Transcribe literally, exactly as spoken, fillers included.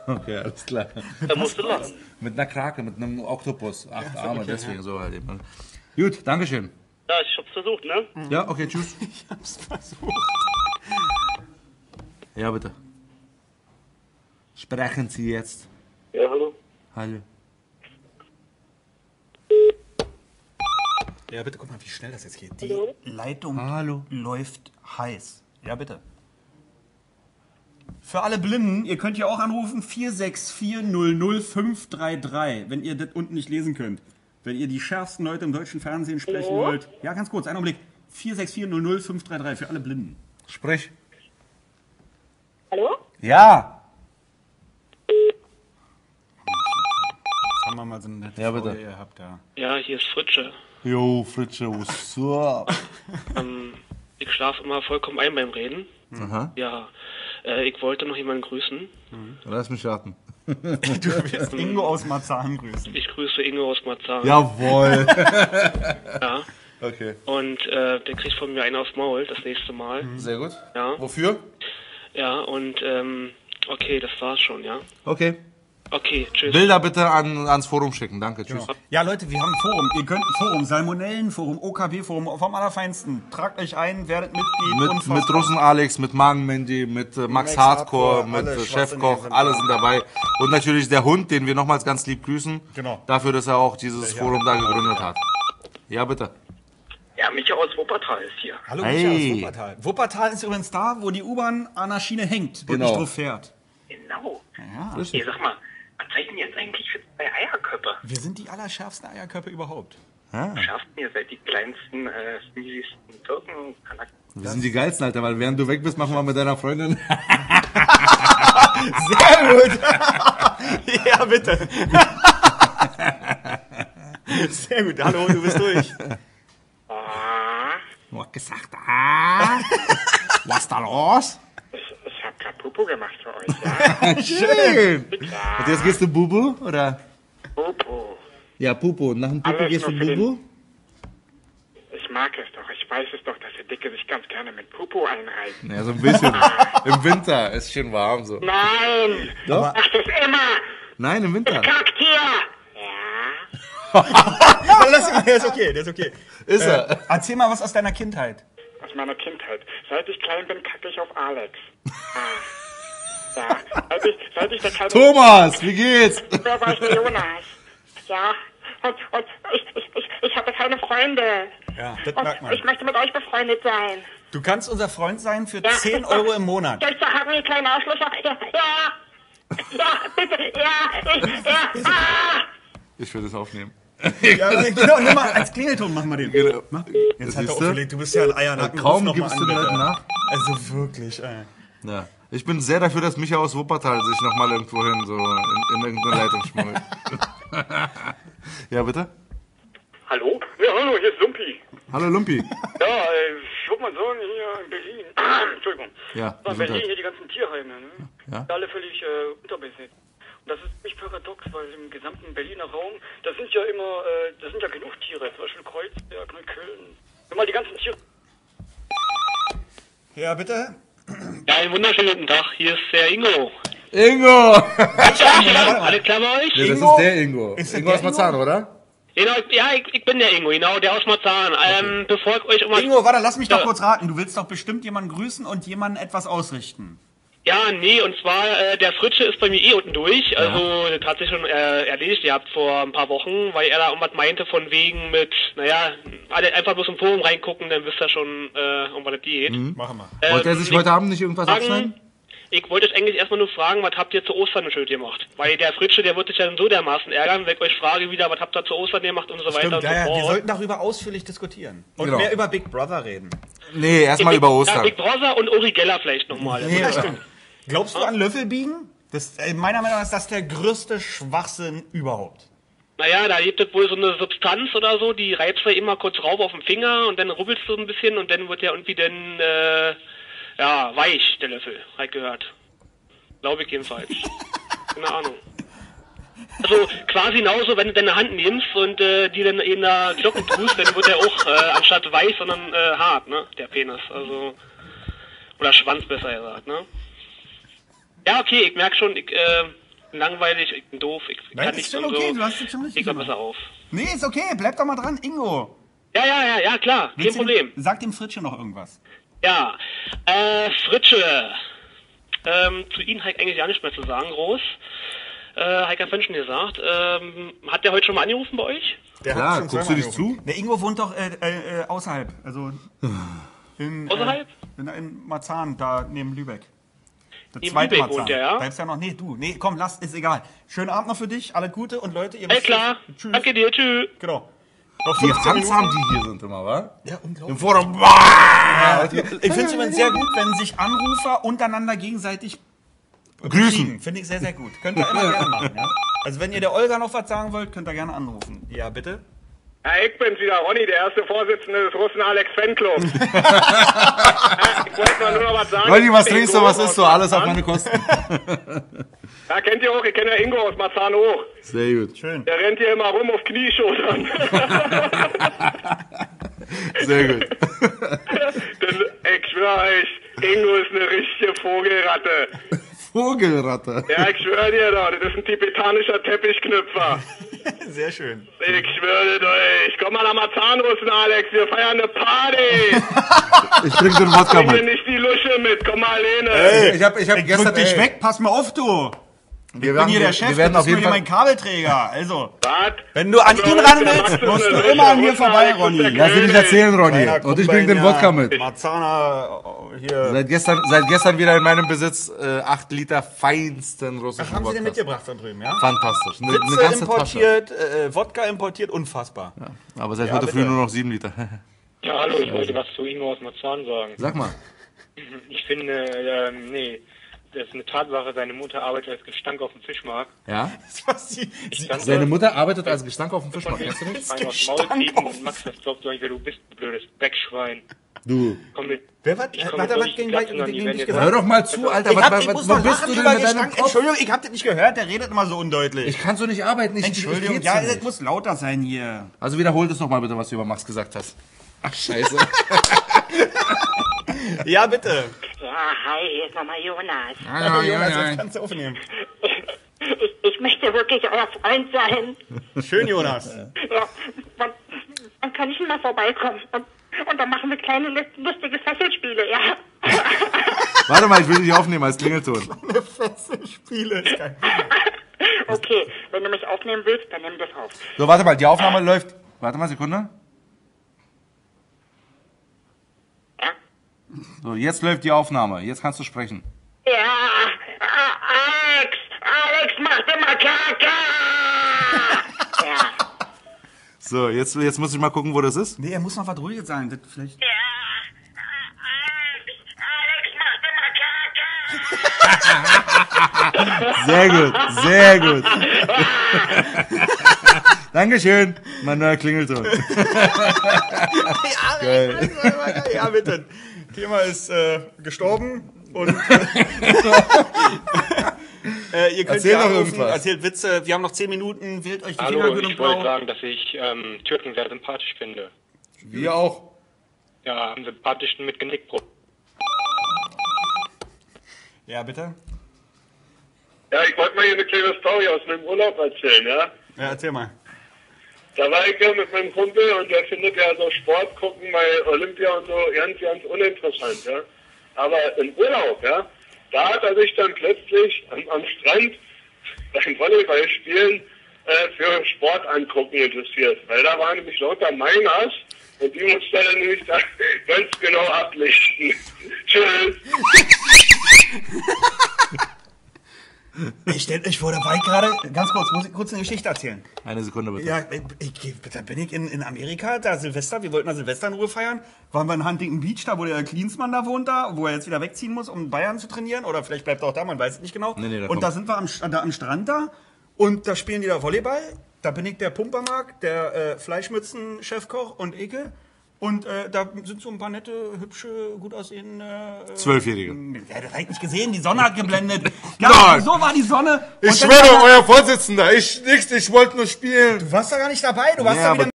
Okay, alles klar. Da musst du lachen. Mit einer Krake, mit einem Oktopus. Acht ja, Arme, okay, deswegen ja. So halt eben. Gut, Dankeschön. Ja, ich hab's versucht, ne? Ja, okay, tschüss. Ich hab's versucht. Ja, bitte. Sprechen Sie jetzt. Ja, hallo. Hallo. Ja, bitte, guck mal, wie schnell das jetzt geht. Die Hallo? Leitung Hallo. läuft heiß. Ja, bitte. Für alle Blinden, ihr könnt ja auch anrufen, vier sechs vier null null fünf drei drei, wenn ihr das unten nicht lesen könnt. Wenn ihr die schärfsten Leute im deutschen Fernsehen sprechen Hallo? wollt. Ja, ganz kurz, einen Augenblick. vier sechs vier null null fünf drei drei für alle Blinden. Sprich. Hallo? Ja. Jetzt haben wir mal so eine nette Ja, bitte. Folge gehabt, ja. Ja, hier ist Fritsche. Jo, Fritsche, what's up? Ähm, ich schlafe immer vollkommen ein beim Reden. Aha. Ja, äh, ich wollte noch jemanden grüßen. Lass mich raten. Du wirst Ingo aus Marzahn grüßen. Ich grüße Ingo aus Marzahn. Jawohl. Ja. Okay. Und äh, der kriegt von mir einen aufs Maul das nächste Mal. Sehr gut. Ja. Wofür? Ja, und ähm, okay, das war's schon, ja. Okay. Okay, tschüss. Bilder bitte an, ans Forum schicken. Danke, tschüss. Genau. Ja, Leute, wir haben ein Forum. Ihr könnt ein Forum, Salmonellenforum, O K B-Forum, vom Allerfeinsten. Tragt euch ein, werdet Mitglied. Mit, unfassbar. mit Russen Alex, mit Magen Mandy, mit äh, Max, Max Hardcore, Hardcore, mit alle äh, Schwachsinnige Chefkoch, sind alle da. sind dabei. Und natürlich der Hund, den wir nochmals ganz lieb grüßen. Genau. Dafür, dass er auch dieses Ja. Forum da gegründet hat. Ja, bitte. Ja, Micha aus Wuppertal ist hier. Hallo, Hey. Micha aus Wuppertal. Wuppertal ist übrigens da, wo die U-Bahn an der Schiene hängt und Genau. nicht drauf fährt. Genau. Ja. Hey, sag mal, was seid denn jetzt eigentlich für zwei Eierköpfe? Wir sind die allerschärfsten Eierköpfe überhaupt. Schafft ihr seid die kleinsten, äh, sneesigsten Türken, Kanaken. Wir sind die geilsten, Alter, weil während du weg bist, machen wir mit deiner Freundin. Sehr gut. Ja, bitte. Sehr gut. Hallo, du bist durch. Du hast gesagt, ah. Was ist da los? Ich, ich hab grad Pupu gemacht für euch, ja? Schön. Und jetzt gehst du Bubu, oder? Pupu. Ja, Pupu. Und nach dem Pupu Alles gehst du nur für den- Bubu? Ich mag es doch. Ich weiß es doch, dass ihr Dicke sich ganz gerne mit Pupu einreißen. Ja, so ein bisschen. Im Winter ist schön warm so. Nein! Doch? Macht es immer! Nein, im Winter. Kackt hier! Ja? Aber das, der ist okay, der ist okay. Ist er. Äh, erzähl mal was aus deiner Kindheit. Aus meiner Kindheit. Seit ich klein bin, kacke ich auf Alex. Ah. Ja. Seit ich, seit ich der kleine... Thomas, wie geht's? Früher war ich der Jonas. Ja. Und, und ich, ich, ich, ich habe keine Freunde. Ja, das Und merkt man. ich möchte mit euch befreundet sein. Du kannst unser Freund sein für Ja. zehn Euro im Monat. Soll ich sagen, ihr kleinen Arschlöcher? Ja. Ja. Ja, bitte. Ja. Ich, ja. Ah. Ich will das aufnehmen. Ja, genau, nimm mal als Klingelton machen wir den. Genau. Mach. Jetzt hat er Siehst du? aufgelegt, du bist ja ein Eiernacken. Kaum Ruf noch mal gibst an, du den bitte. Leuten nach. Also wirklich, ey. Ja. Ich bin sehr dafür, dass Micha aus Wuppertal sich nochmal irgendwo hin so in, in irgendeine Leitung schmuggelt. Ja, bitte? Hallo? Ja, hallo, hier ist Lumpi. Hallo Lumpi. Ja, äh, ich würde mal sagen, hier in Berlin. Entschuldigung. Ja, In Berlin, Gesundheit. hier die ganzen Tierheime, ne? Ja. Die alle völlig äh, unterbesetzt. Und das ist ziemlich paradox, weil im gesamten Berliner Raum, da sind ja immer, äh, da sind ja genug Tiere, zum Beispiel Kreuzberg, Neukölln. Wenn mal die ganzen Tiere... Ja, bitte? Ja, einen wunderschönen guten Tag, hier ist der Ingo. Ingo! Alle klar bei euch? Nee, das Ingo? ist der Ingo. Ist das Ingo der aus Marzahn, Ingo? oder? Genau, ja, ich, ich bin der Ingo, genau, der aus Marzahn. Ähm, bevor ich euch immer... Ingo, warte, lass mich doch Ja. kurz raten. Du willst doch bestimmt jemanden grüßen und jemanden etwas ausrichten. Ja, nee, und zwar, äh, der Fritsche ist bei mir eh unten durch. Also, das hat sich schon äh, erledigt gehabt vor ein paar Wochen, weil er da irgendwas meinte von wegen mit, naja, alle einfach bloß im Forum reingucken, dann wisst ihr schon, äh, um was das geht. Machen wir. Ähm, Wollte er sich ich heute Abend nicht irgendwas fragen- abschneiden? Ich wollte euch eigentlich erstmal nur fragen, was habt ihr zu Ostern ein Schild gemacht? Weil der Fritsche, der wird sich ja dann so dermaßen ärgern, wenn ich euch frage wieder, was habt ihr zu Ostern gemacht und so weiter Stimmt, und ja, so ja, wir fort. sollten darüber ausführlich diskutieren. Und Genau. mehr über Big Brother reden. Nee, erstmal Big- über Ja, Ostern. Big Brother und Uri Geller vielleicht nochmal. Ja, stimmt. Glaubst du an Löffelbiegen? Das, äh, meiner Meinung nach ist das der größte Schwachsinn überhaupt. Naja, da gibt es wohl so eine Substanz oder so, die reizt du immer kurz rauf auf den Finger und dann rubbelst du ein bisschen und dann wird der irgendwie dann, äh, ja, weich, der Löffel, halt gehört. Glaube ich jedenfalls. Keine Ahnung. Also quasi genauso, wenn du deine Hand nimmst und äh, die dann in der Glocken tust, dann wird der auch äh, anstatt weich, sondern äh, hart, ne, der Penis. Also, oder Schwanz besser gesagt, ne. Ja, okay, ich merke schon, ich, äh, langweilig, ich bin doof, ich Nein, kann ist nicht schon und okay, so. du hast es schon richtig Ich hör gemacht. besser auf. Nee, ist okay, bleib doch mal dran, Ingo. Ja, ja, ja, ja, klar, kein Willst du Problem. Dem, sag dem Fritsche noch irgendwas. Ja, äh, Fritsche. Ähm, zu Ihnen habe ich eigentlich gar nicht mehr zu sagen, groß. Äh, Heike hat schon gesagt. Ähm, hat der heute schon mal angerufen bei euch? Der Klar, schon guckst zweimal du dich angerufen. zu? Der Ingo wohnt doch äh, äh, äh, außerhalb, also in, Außerhalb? Äh, in, in Marzahn, da neben Lübeck. Der Neben zweite Lübeck Marzahn. wohnt der, ja? Bleibst ja noch, nee, du, nee, komm, lass, ist egal. Schönen Abend noch für dich, alles Gute und Leute, ihr Alles müsst klar, Tschüss. danke dir, tschüss. Genau. Noch Die fünfzehn Hans haben Minuten. die hier sind immer, wa? Ja, unglaublich. Im Vordergrund. Boah! Ich finde es übrigens sehr gut, wenn sich Anrufer untereinander gegenseitig Grüßen. Finde ich sehr, sehr gut. Könnt ihr immer gerne machen, ja? Also wenn ihr der Olga noch was sagen wollt, könnt ihr gerne anrufen. Ja, bitte? Ja, ich bin's wieder, Ronny, der erste Vorsitzende des Russen Alex Fanclubs. Ja, ich wollte mal nur noch was sagen. Leute, was Ingo trinkst du, was aus isst du? Alles auf Marzahn. meine Kosten. Ja, kennt ihr auch, ich kenne ja Ingo aus Marzahn hoch. Sehr gut. Schön. Der rennt hier immer rum auf Knieschultern. Sehr gut. Das, ich schwöre euch, Ingo ist eine richtige Vogelratte. Vogelratte. Ja, ich schwöre dir doch, das ist ein tibetanischer Teppichknüpfer. Sehr schön. Ich schwöre dir euch. Komm mal nach Marzahn, Russen, Alex, wir feiern eine Party. Ich bring den Wodka Bring dir mit. nicht die Lusche mit, komm mal alleine. Ich hab, ich hab gestern, Drück dich ey, weg, pass mal auf, du. wir Ich bin werden, hier der wir, Chef, wir werden das auf ist nur jeden hier Fall, mein Kabelträger. Also, Was? wenn du an ihn ran willst, Dann machst musst du eine immer an mir Rusche, vorbei, Alex, Ronny. ist der lass dich nicht erzählen, Ronny. Kleiner Und ich bring den Kumpel, Wodka ja. mit. Marzahner, hier. Seit gestern, seit gestern wieder in meinem Besitz äh, acht Liter feinsten russischen Haben sie den Wodka. mitgebracht da drüben, ja? Fantastisch. Eine, eine Witze ganze Tasche. importiert, äh, Wodka importiert, unfassbar. Aber seit Ja, heute bitte. früh nur noch sieben Liter. Ja, hallo, ich wollte was zu Ingo aus Marzahn sagen. Sag mal. Ich finde, ähm, nee, das ist eine Tatsache, seine Mutter arbeitet als Gestank auf dem Fischmarkt. Ja? Was sie, sie, stand Seine Mutter arbeitet als Gestank auf dem Fischmarkt. Kennst du nicht? Ich meine, aufs Maul kriegen und Max, das glaubt doch nicht, wer du bist, du blödes Backschwein. Du. Komm mit. wer hat, Ich hat komm er mit was solchen gegen, Platzen gegen, an, die gegen werden dich jetzt- Hör gesagt? doch mal zu, Alter. Ich Was, hab, was, ich was, muss wo mal bist lachen du denn über mit deinem Gestank. Kopf? Entschuldigung, ich hab das nicht gehört, der redet immer so undeutlich. Ich kann so nicht arbeiten. Ich, Entschuldigung, ich, ich ja, geht's das nicht. muss lauter sein hier. Also wiederhol das nochmal bitte, was du über Max gesagt hast. Ach, scheiße. Ja, bitte. Ja, hi, hier ist nochmal Jonas. Ah, ja, Jonas, ja, jetzt ja. kannst du aufnehmen. Ich, ich möchte wirklich euer Freund sein. Schön, Jonas. Ja, dann, dann kann ich mal vorbeikommen. Und, und dann machen wir kleine lust- lustige Fesselspiele, ja. Warte mal, ich will dich aufnehmen als Klingelton. Spiele ist geil. Okay, wenn du mich aufnehmen willst, dann nimm das auf. So, warte mal, die Aufnahme läuft. Warte mal, Sekunde. Ja? So, jetzt läuft die Aufnahme. Jetzt kannst du sprechen. Ja, A- Alex, Alex macht immer Kaka. Ja. So, jetzt, jetzt muss ich mal gucken, wo das ist. Nee, er muss noch was ruhiges sagen. Das vielleicht. Ja, Alex, Alex macht immer Kaka. Sehr gut, sehr gut. Dankeschön, mein neuer Klingelton. Geil. Ja, bitte. Thema ist äh, gestorben und äh, ihr könnt Erzähl ja doch anrufen, irgendwas. erzählt Witze. Wir haben noch zehn Minuten. Wählt euch die Finger Hallo, grün und ich wollte blau. sagen, dass ich ähm, Türken sehr sympathisch finde. Wir auch. Ja, am sympathischsten mit Genickbruch. Ja, bitte. Ja, ich wollte mal hier eine kleine Story aus meinem Urlaub erzählen, ja. Ja, erzähl mal. Da war ich ja mit meinem Kumpel und der findet ja so Sport gucken bei Olympia und so ganz, ganz uninteressant, ja. Aber im Urlaub, ja, da hat er sich dann plötzlich am, am Strand beim Volleyballspielen äh, für Sport angucken interessiert. Weil da waren nämlich lauter Miners und die musste er dann nämlich da ganz genau ablichten. Tschüss. Ich stellt euch vor, da war ich gerade, ganz kurz, muss ich kurz eine Geschichte erzählen. Eine Sekunde bitte. Ja, ich, ich, da bin ich in, in Amerika, da Silvester, wir wollten da Silvester in Ruhe feiern, waren wir in Huntington Beach, da wo der Klinsmann da wohnt, da, wo er jetzt wieder wegziehen muss, um Bayern zu trainieren, oder vielleicht bleibt er auch da, man weiß es nicht genau. Nee, nee, da und kommt. da sind wir am, St- da am Strand da, und da spielen die da Volleyball, da bin ich der Pumpermark, der äh, Fleischmützen-Chefkoch und Ekel. Und äh, da sind so ein paar nette, hübsche, gut aussehende... Äh, Zwölfjährige. Ja, das hab ich nicht gesehen, die Sonne hat geblendet. Ja, Nein. so war die Sonne. Ich Und dann schwöre, war da- euer Vorsitzender, ich nichts, ich wollte nur spielen. Du warst da gar nicht dabei, du warst Ja, da aber wieder